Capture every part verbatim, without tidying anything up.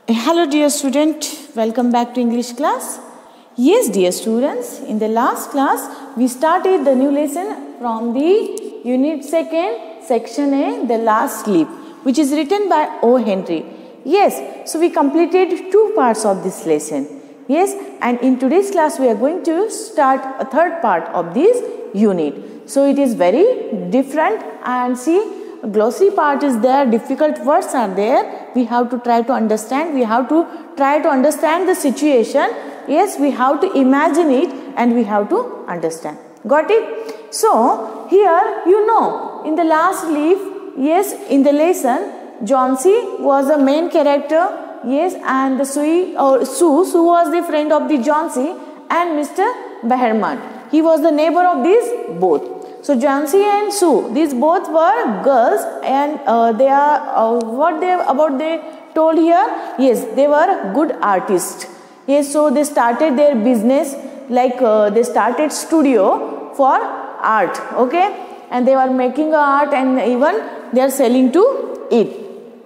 Hello dear student, welcome back to English class. Yes dear students, in the last class we started the new lesson from the unit second section A, the last sleep, which is written by O. Henry. Yes, so we completed two parts of this lesson. Yes, and in today's class we are going to start a third part of this unit. So it is very different, and see, glossary part is there, difficult words are there. We have to try to understand, we have to try to understand the situation. Yes, we have to imagine it and we have to understand. Got it? So here, you know, in the last leaf, yes, in the lesson, Johnsy was the main character. Yes, and the Sue or Sue, Sue was the friend of the Johnsy, and Mister Behrman, he was the neighbor of these both. So Johnsy and Sue, these both were girls, and uh, they are uh, what they about they told here. Yes, they were good artists. Yes, so they started their business, like uh, they started studio for art. Okay, and they were making art, and even they are selling to it.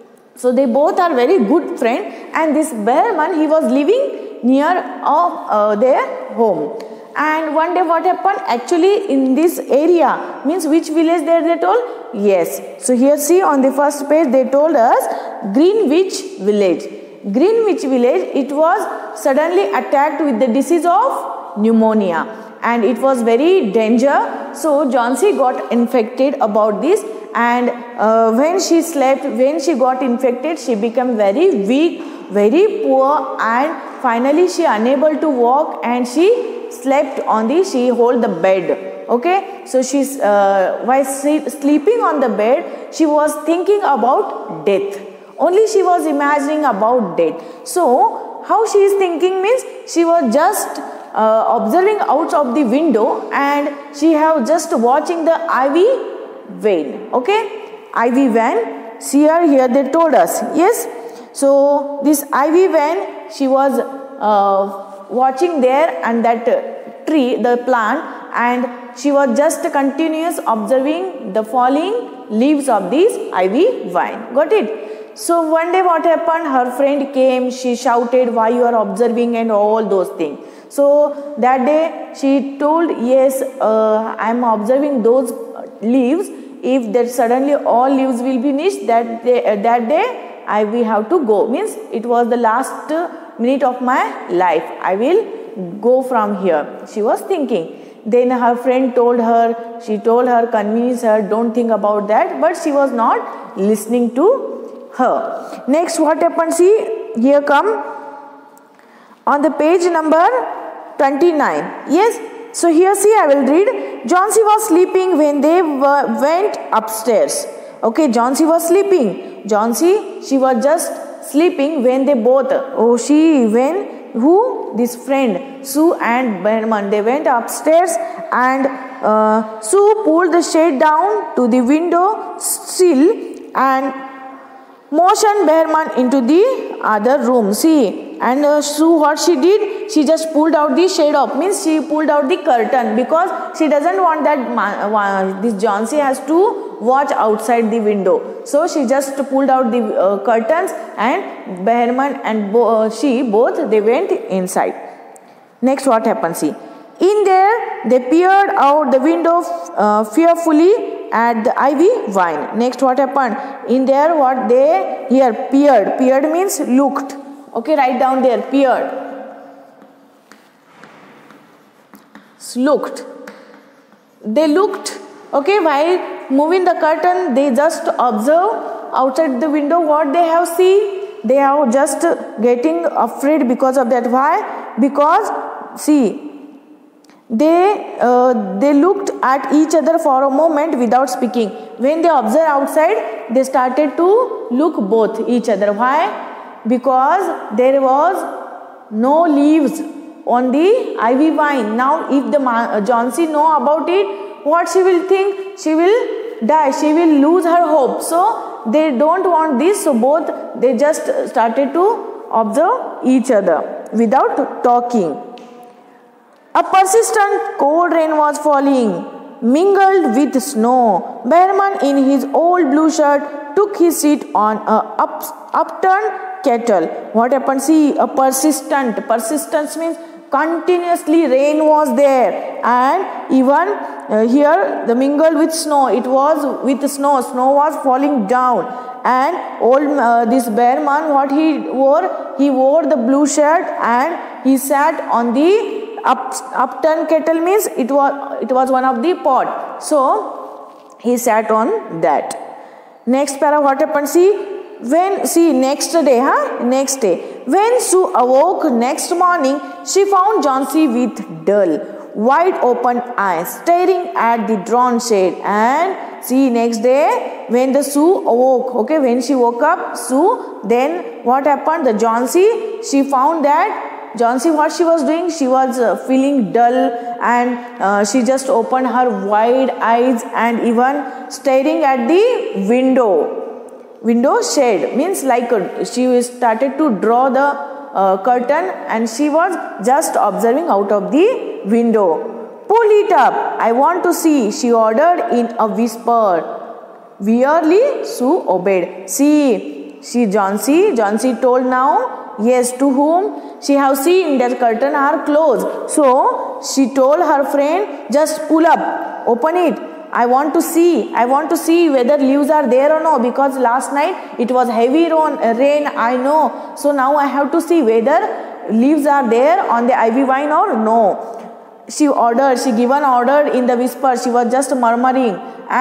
So they both are very good friends, and this Behrman, he was living near of uh, their home. And one day what happened, actually in this area, means which village there they told? Yes. So here see on the first page they told us Greenwich village. Greenwich village, it was suddenly attacked with the disease of pneumonia, and it was very danger. So Johnsy got infected about this, and uh, when she slept, when she got infected, she became very weak, very poor, and finally she unable to walk, and she slept on the, she hold the bed. Okay, so she's uh, while sleeping on the bed, she was thinking about death. Only she was imagining about death. So how she is thinking means, she was just uh, observing out of the window, and she have just watching the ivy vein. Okay, ivy vein. See here, here they told us. Yes, so this ivy vein, she was uh, watching there, and that uh, tree, the plant, and she was just continuous observing the falling leaves of this ivy vine. Got it? So one day what happened, her friend came, she shouted, why you are observing and all those things. So that day she told, yes, uh, I am observing those leaves. If that suddenly all leaves will be finished, that day, uh, that day I we have to go. Means it was the last uh, minute of my life. I will go from here. She was thinking. Then her friend told her, she told her, convinced her, don't think about that. But she was not listening to her. Next, what happened? See, here come on the page number twenty-nine. Yes. So here see, I will read. Johnsy was sleeping when they were, went upstairs. Okay, Johnsy was sleeping. Johnsy, she was just sleeping when they both, oh she, when, who? This friend, Sue and Behrman, they went upstairs, and uh, Sue pulled the shade down to the window sill and motioned Behrman into the other room. See, and uh, Sue, what she did, she just pulled out the shade off, means she pulled out the curtain, because she doesn't want that uh, this Johnsy has to watch outside the window. So she just pulled out the uh, curtains, and Behrman and bo uh, she both, they went inside. Next what happened, see, in there they peered out the window uh, fearfully at the ivy vine. Next what happened, in there what they, here peered, peered means looked. Okay, write down there, peered, looked, they looked. Okay, while moving the curtain, they just observe outside the window what they have seen. They are just getting afraid because of that. Why? Because see, they uh, they looked at each other for a moment without speaking. When they observed outside, they started to look both each other. Why? Because there was no leaves on the ivy vine. Now if the uh, Johnsy know about it, what she will think? She will die, she will lose her hope. So they don't want this, so both they just started to observe each other without talking. A persistent cold rain was falling, mingled with snow. Behrman, in his old blue shirt, took his seat on a up, upturned kettle. What happened? See, a persistent. Persistence means continuously rain was there, and even uh, here the mingled with snow. It was with snow. Snow was falling down, and old uh, this bear man, what he wore? He wore the blue shirt, and he sat on the up upturned kettle. Means it was it was one of the pot. So he sat on that. Next para, what happened? See, when see next day, huh? Next day, when Sue awoke next morning, she found Johnsy with dull, wide open eyes, staring at the drawn shade. And see, next day, when the Sue awoke, okay, when she woke up, Sue, then what happened? The Johnsy, she found that Johnsy, what she was doing? She was uh, feeling dull, and uh, she just opened her wide eyes and even staring at the window. Window shade means like uh, she started to draw the uh, curtain, and she was just observing out of the window. Pull it up, I want to see, she ordered in a whisper. Wearily Sue obeyed. See, she Johnsy, Johnsy told now, yes, to whom? She have seen that curtain are closed. So she told her friend, just pull up, open it. I want to see, I want to see whether leaves are there or no, because last night it was heavy rain, I know. So now I have to see whether leaves are there on the ivy vine or no. She ordered, she given order in the whisper, she was just murmuring,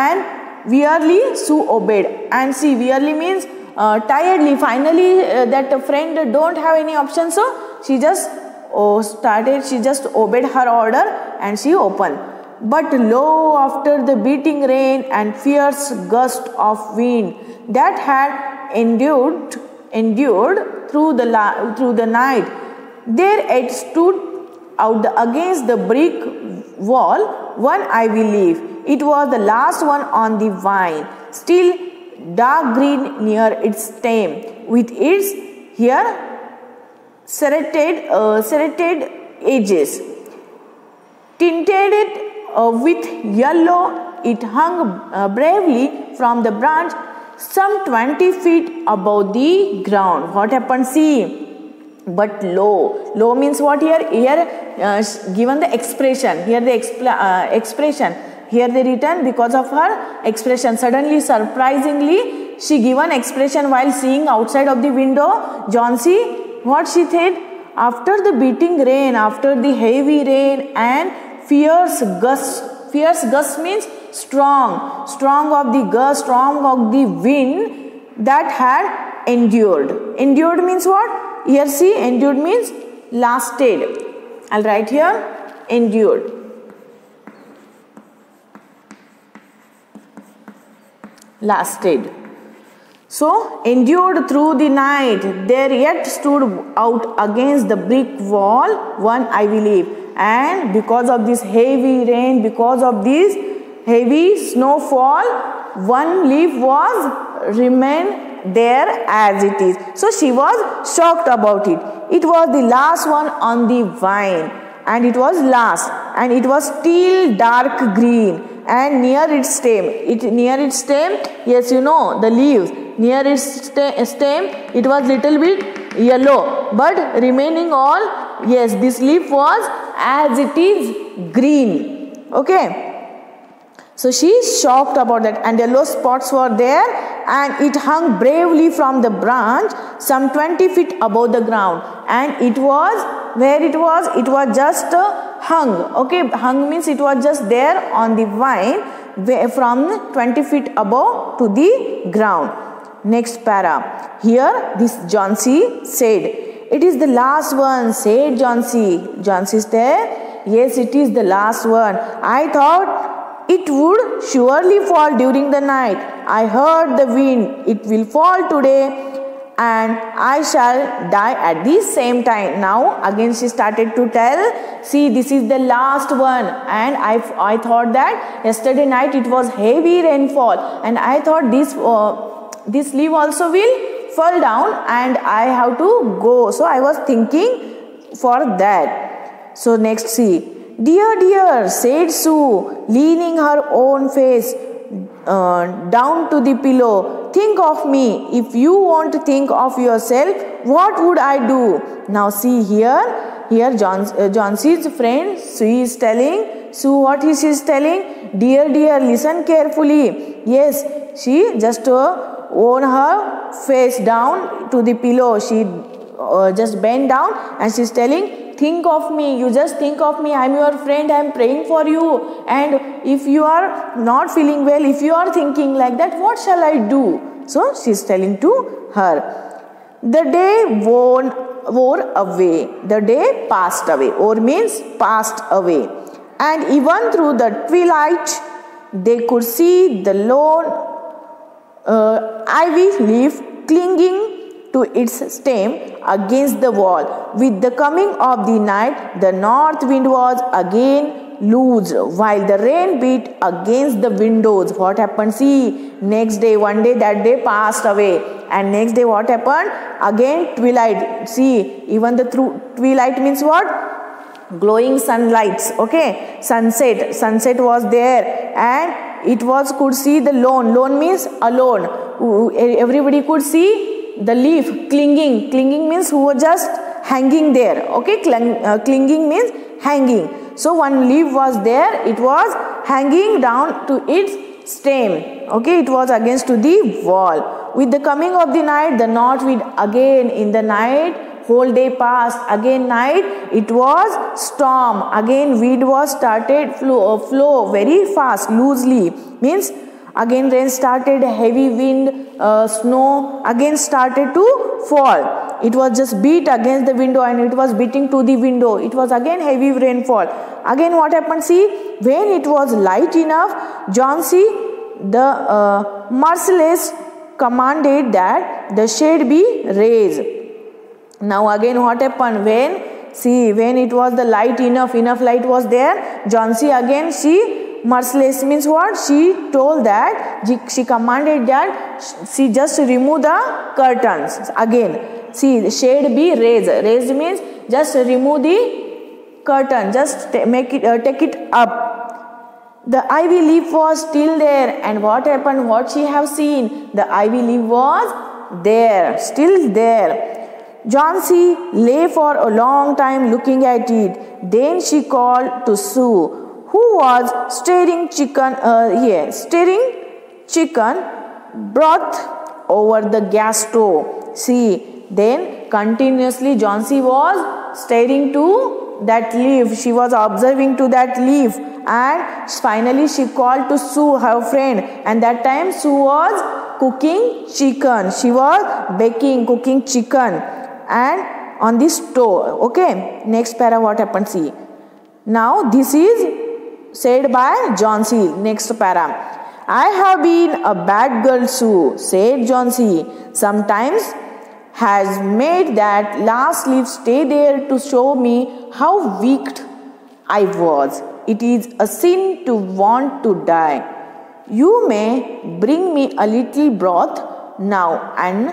and wearily Sue obeyed. And see, wearily means uh, tiredly. Finally uh, that friend don't have any option, so she just oh, started, she just obeyed her order, and she opened. But lo, after the beating rain and fierce gust of wind that had endured endured through the la through the night, there it stood out against the brick wall one ivy leaf. It was the last one on the vine, still dark green near its stem, with its here serrated uh, serrated edges. Tinted it Uh, with yellow, it hung uh, bravely from the branch some twenty feet above the ground. What happened? See, but low. Low means what here? Here uh, given the expression. Here the expl uh, expression. Here they written because of her expression. Suddenly, surprisingly, she given expression while seeing outside of the window. Johnsy, what she said? After the beating rain, after the heavy rain and fierce gust, fierce gust means strong, strong of the gust, strong of the wind that had endured. Endured means what? Here see, endured means lasted. I'll write here, endured. Lasted. So, endured through the night, there yet stood out against the brick wall one ivy leaf. And because of this heavy rain, because of this heavy snowfall, one leaf was remained there as it is. So she was shocked about it. It was the last one on the vine, and it was last, and it was still dark green, and near its stem, it near its stem, yes, you know the leaves. Near its stem, it was little bit yellow, but remaining all, yes, this leaf was as it is green. Okay. So she is shocked about that, and yellow spots were there, and it hung bravely from the branch some twenty feet above the ground. And it was, where it was? It was just uh, hung. Okay, hung means it was just there on the vine from twenty feet above to the ground. Next para. Here this Johnsy said, it is the last one, said Johnsy. Johnsy said, yes, it is the last one. I thought it would surely fall during the night. I heard the wind. It will fall today, and I shall die at the same time. Now again she started to tell, see, this is the last one, and I, I thought that yesterday night it was heavy rainfall, and I thought this uh, this leaf also will fall down and I have to go. So I was thinking for that. So next see. Dear, dear, said Sue, leaning her own face uh, down to the pillow. Think of me. If you want to think of yourself, what would I do? Now see here. Here John, uh, Johnson's friend, she is telling, so what is she telling? Dear, dear, listen carefully. Yes, she just uh, on her face down to the pillow. She uh, just bent down and she is telling, think of me. You just think of me. I am your friend. I am praying for you. And if you are not feeling well, if you are thinking like that, what shall I do? So she is telling to her. The day wore wore away. The day passed away. Or means passed away. And even through the twilight, they could see the lone uh, ivy leaf clinging to its stem against the wall. With the coming of the night, the north wind was again loose, while the rain beat against the windows. What happened? See, next day, one day, that day passed away. And next day what happened? Again twilight. See, even the twilight means what? Glowing sunlights. Okay, sunset. Sunset was there, and it was could see the lone. Lone means alone. Everybody could see the leaf clinging. Clinging means who was just hanging there. Okay, Cling, uh, clinging means hanging. So one leaf was there. It was hanging down to its stem. Okay, it was against to the wall. With the coming of the night, the north wind again in the night, whole day passed. Again night, it was storm. Again wind was started flow, flow very fast, loosely. Means again rain started, heavy wind, uh, snow again started to fall. It was just beat against the window and it was beating to the window. It was again heavy rainfall. Again what happened? See, when it was light enough, Johnsy, the uh, merciless, commanded that the shade be raised. Now again what happened? When, see, when it was the light enough, enough light was there, Johnsy again, she, merciless means what? She told that, she commanded that she just remove the curtains. Again, see, the shade be raised. Raised means just remove the curtain, just make it, uh, take it up. The ivy leaf was still there, and what happened? What she have seen? The ivy leaf was there, still there. Johnsy lay for a long time looking at it. Then she called to Sue, who was stirring chicken, uh, yeah, stirring chicken broth over the gas stove. See, then continuously Johnsy was staring to that leaf. She was observing to that leaf. And finally she called to Sue, her friend, and that time Sue was cooking chicken. She was baking, cooking chicken and on the stove. Okay, next para what happened? See, now this is said by Johnsy. Next para. I have been a bad girl, Sue, said Johnsy. Sometimes has made that last leaf stay there to show me how weak I was. It is a sin to want to die. You may bring me a little broth now and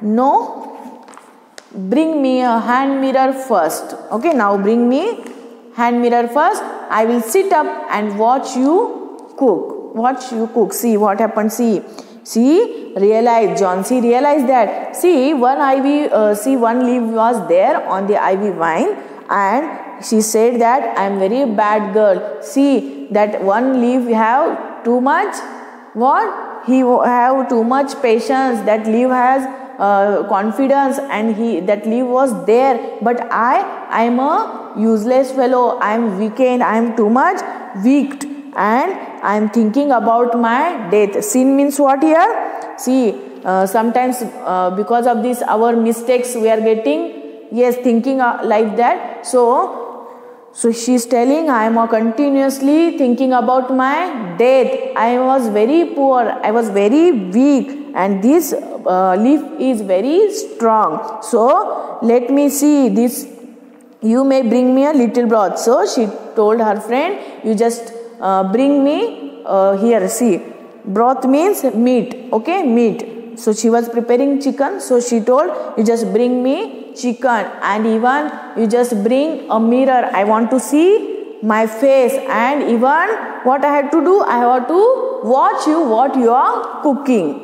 no, bring me a hand mirror first. Okay, now bring me hand mirror first. I will sit up and watch you cook. Watch you cook. See what happened. See, see, realize, Johnsy realized that. See, one ivy, uh, see one leaf was there on the ivy vine, and she said that I am very bad girl. See that one leaf have too much what? He have too much patience. That leaf has uh, confidence, and he that leaf was there. But I I am a useless fellow. I am weakened. I am too much weak, and I am thinking about my death. Sin means what here? See, uh, sometimes uh, because of this our mistakes we are getting, yes, thinking uh, like that. So So she is telling, I am continuously thinking about my death. I was very poor. I was very weak. And this uh, leaf is very strong. So let me see this. You may bring me a little broth. So she told her friend, you just uh, bring me uh, here. See, broth means meat. Okay, meat. So she was preparing chicken. So she told, you just bring me chicken, and even you just bring a mirror. I want to see my face, and even what I had to do, I have to watch you what you are cooking.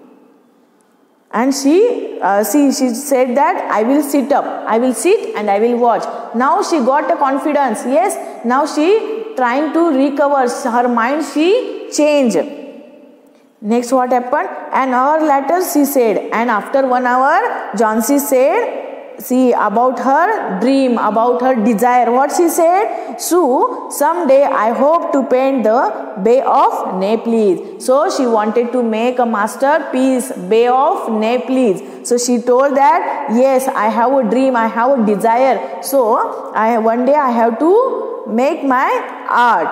And she, uh, see, she said that I will sit up, I will sit and I will watch. Now she got a confidence. Yes, now she trying to recover her mind. She changed. Next, what happened? An hour later, she said, and after one hour, Jhansi said, see, about her dream, about her desire. What she said? So, someday I hope to paint the Bay of Naples. So, she wanted to make a masterpiece, Bay of Naples. So, she told that, yes, I have a dream, I have a desire. So, I one day I have to make my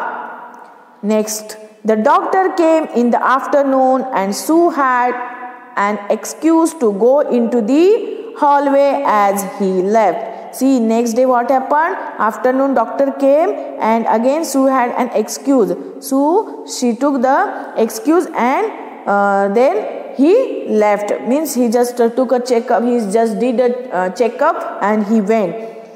art. Next, the doctor came in the afternoon and Sue had an excuse to go into the hallway as he left. See, next day what happened? Afternoon doctor came and again Sue had an excuse. So she took the excuse and uh, then he left. Means he just uh, took a checkup. He just did a uh, checkup and he went.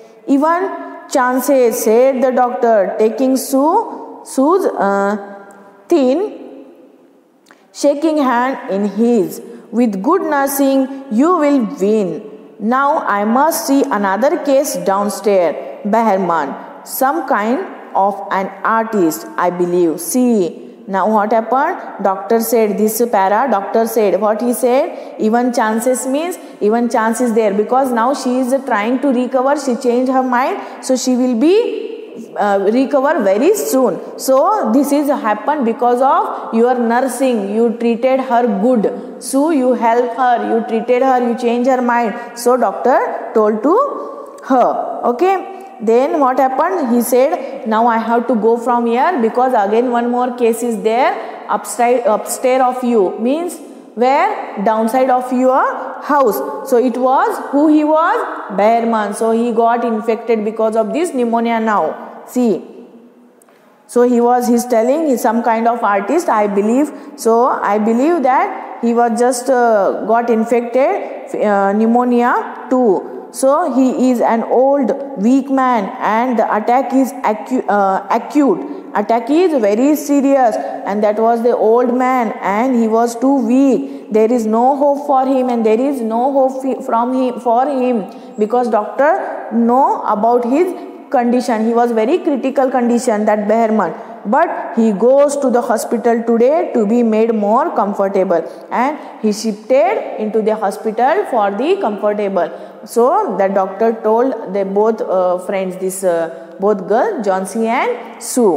Even chances, said the doctor, taking Sue, Sue's uh, thin, shaking hand in his. With good nursing, you will win. Now I must see another case downstairs. Behrman, some kind of an artist, I believe. See, now what happened? Doctor said, this para, doctor said, what he said? Even chances means, even chance is there, because now she is trying to recover, she changed her mind, so she will be Uh, recover very soon. So this is happened because of your nursing. You treated her good. So you help her, you treated her, you change her mind. So doctor told to her. Okay. Then what happened? He said, now I have to go from here because again one more case is there. Upside, upstairs of you means where? Downside of your house. So it was, who he was? Behrman. So he got infected because of this pneumonia now. See. So he was, he's telling he's some kind of artist, I believe. So I believe that he was just uh, got infected uh, pneumonia too. So he is an old weak man and the attack is acu uh, acute. Attack is very serious and that was the old man and he was too weak. There is no hope for him and there is no hope from him for him because doctor know about his condition. He was very critical condition, that Behrman. But he goes to the hospital today to be made more comfortable and he shifted into the hospital for the comfortable. So the doctor told the both uh, friends, this uh, both girls, Jhansi and Sue.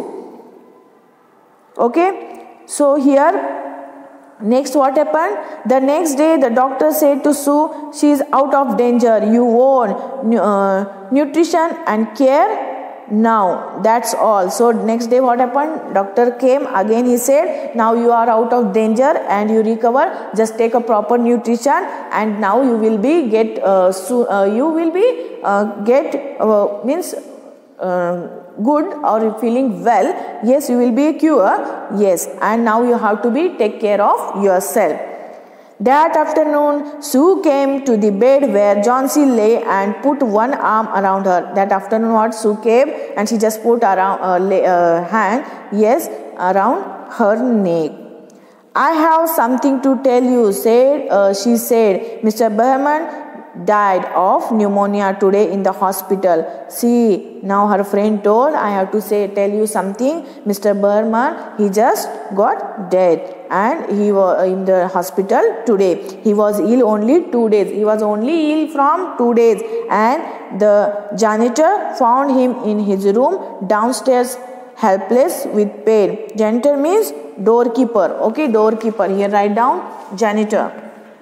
Okay. So here next what happened? The next day the doctor said to Sue, she is out of danger. You want uh, nutrition and care now. That's all. So next day what happened? Doctor came again. He said, now you are out of danger and you recover. Just take a proper nutrition and now you will be get uh, so, uh, you will be uh, get uh, means uh, good or feeling well. Yes, you will be a cure. Yes, and now you have to be take care of yourself. That afternoon, Sue came to the bed where Jhansi lay and put one arm around her. That afternoon, what Sue came and she just put around uh, lay, uh, hand, yes, around her neck. I have something to tell you, said uh, she said. Mister Behrman died of pneumonia today in the hospital. See, now her friend told, I have to say, tell you something. Mister Behrman, he just got dead and he was in the hospital today. He was ill only two days. He was only ill from two days and the janitor found him in his room downstairs helpless with pain. Janitor means doorkeeper. Okay, doorkeeper. Here write down janitor.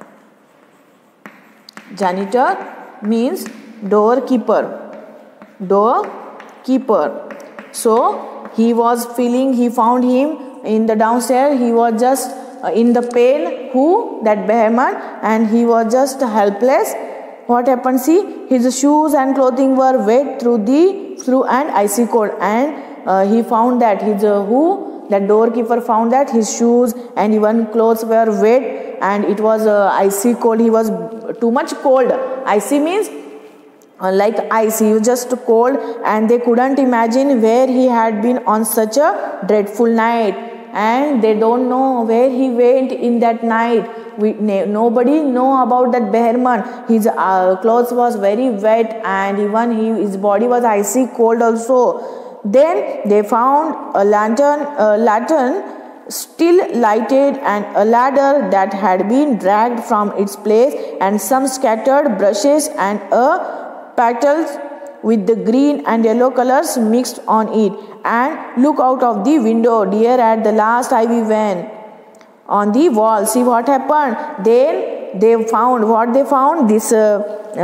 Janitor means doorkeeper. Doorkeeper. So he was feeling, he found him in the downstairs. He was just uh, in the pain. Who? That Behrman. And he was just helpless. What happened? See, his shoes and clothing were wet through the through and icy cold. And uh, he found that his uh, who? That doorkeeper found that his shoes and even clothes were wet and it was uh, icy cold. He was too much cold. Icy means uh, like ice. He was just cold, and they couldn't imagine where he had been on such a dreadful night, and they don't know where he went in that night. We, nobody know about that Behrman. His uh, clothes was very wet, and even he, his body was icy cold also. Then they found a lantern, a lantern still lighted, and a ladder that had been dragged from its place, and some scattered brushes and a petals with the green and yellow colors mixed on it. And look out of the window, dear, at the last ivy vine on the wall. See what happened. Then they found what they found. This uh,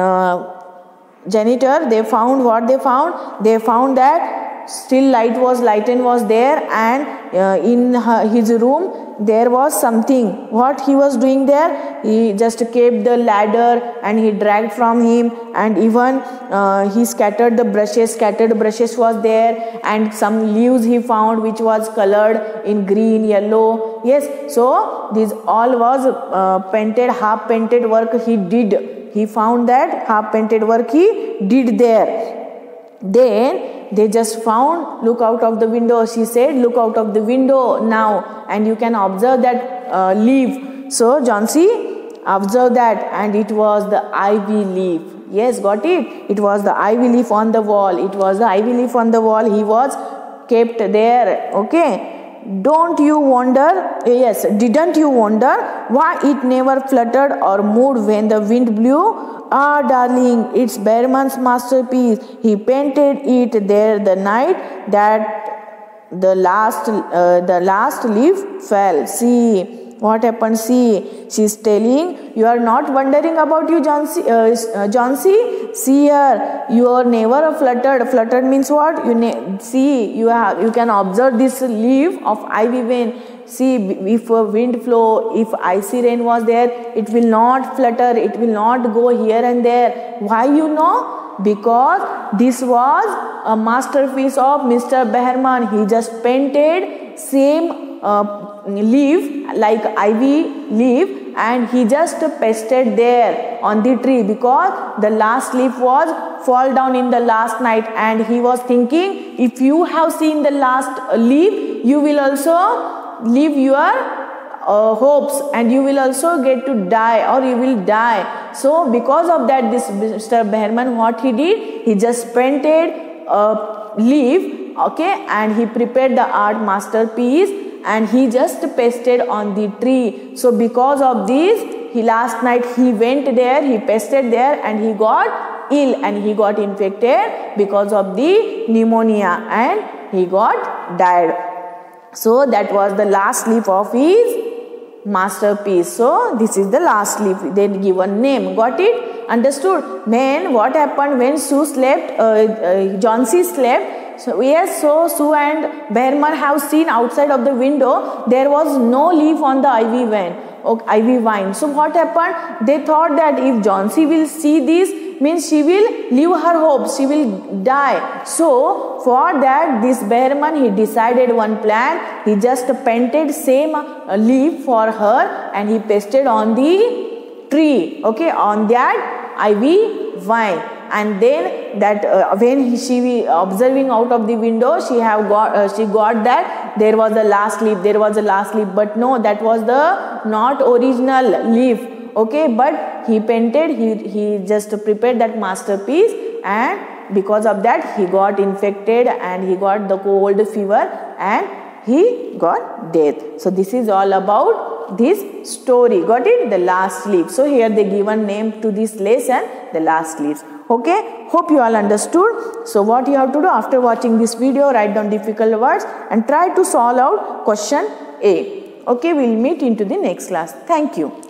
uh, janitor, they found what they found. They found that still light was lighten was there, and uh, in her, his room there was something. What he was doing there? He just kept the ladder and he dragged from him, and even uh, he scattered the brushes. Scattered brushes was there, and some leaves he found which was colored in green, yellow. Yes, so this all was uh, painted, half painted work he did. He found that half painted work he did there. Then they just found, look out of the window. She said, look out of the window now, and you can observe that uh, leaf. So Jhansi observed that, and it was the ivy leaf. Yes, got it? It was the ivy leaf on the wall. It was the ivy leaf on the wall. He was kept there. Okay. Don't you wonder, yes, didn't you wonder why it never fluttered or moved when the wind blew? Ah, darling, it's Behrman's masterpiece. He painted it there the night that the last, uh, the last leaf fell. See what happened. See, she's telling, you are not wondering about you, Jhansi. Uh, Jhansi. See here, you are never fluttered. Fluttered means what? You see, you have, you can observe this leaf of ivy vine. See, if a wind flow, if icy rain was there, it will not flutter, it will not go here and there. Why you know? Because this was a masterpiece of Mister Behrman. He just painted same uh, leaf like ivy leaf, and he just pasted there on the tree, because the last leaf was fall down in the last night, and he was thinking, if you have seen the last leaf, you will also leave your uh, hopes, and you will also get to die, or you will die. So because of that, this Mister Behrman, what he did, he just painted a leaf, okay, and he prepared the art masterpiece, and he just pasted on the tree. So because of this, he last night he went there, he pasted there, and he got ill, and he got infected because of the pneumonia, and he got died. So that was the last leaf of his masterpiece. So this is the last leaf. They give a name. Got it? Understood? Then what happened when Sue slept? Uh, uh, Jhansi slept. So yes, so Sue and Behrman have seen outside of the window. There was no leaf on the ivy vine. Okay, ivy vine. So what happened? They thought that if Jhansi will see this, means she will leave her hopes, she will die. So for that, this Behrman, he decided one plan. He just painted same uh, leaf for her, and he pasted on the tree, okay, on that ivy vine. And then that uh, when she observing out of the window, she have got uh, she got that there was the last leaf, there was a last leaf, but no, that was the not original leaf. Okay, but he painted, he, he just prepared that masterpiece, and because of that he got infected, and he got the cold fever, and he got death. So this is all about this story. Got it? The last leaf. So here they given name to this lesson, the last leaves. Okay, hope you all understood. So what you have to do after watching this video, write down difficult words and try to solve out question A. Okay, we'll meet into the next class. Thank you.